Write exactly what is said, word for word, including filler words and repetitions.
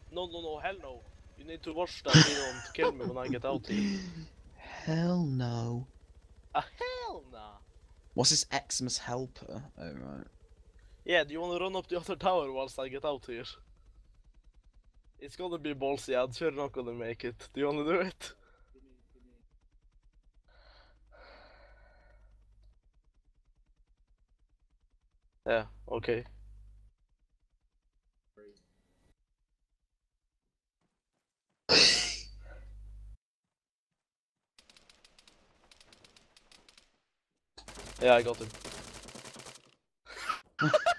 No, no, no, hell no. You need to watch that so you don't kill me when I get out here. Hell no. Ah, hell nah. What's this Xmas helper? Oh, right. Yeah, do you want to run up the other tower whilst I get out here? It's gonna be ballsy, I'm sure not gonna make it. Do you wanna do it? Yeah, okay. Yeah, I got him.